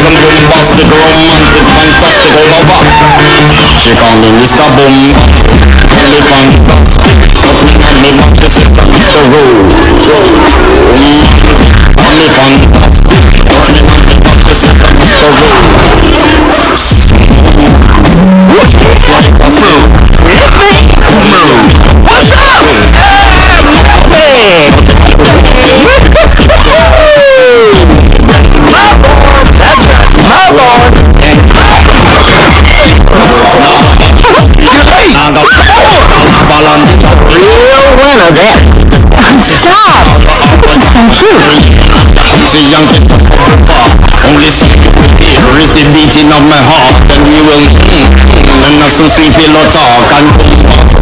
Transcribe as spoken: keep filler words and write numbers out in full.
and bombastic, romantic, fantastic, all over. She call me Mister Bombastic, really fantastic. Touch me on me back, she says I'm Mister Rowe. Call me fantastic, touch me on me back, she says I'm Mister Rowe. What's this like a fruit? It's me! What's up? Hey! My lord! Real winner there. Stop! Thank you. See young kids from far. Only here is the beating of my heart, and we will and not some sweet pillow talk and